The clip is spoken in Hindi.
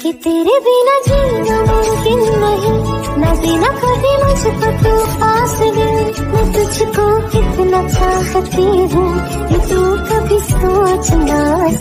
कि तेरे बिना जीना मुमकिन नहीं, न देना कभी मुझको तू फासले, मैं तुझको कितना चाहती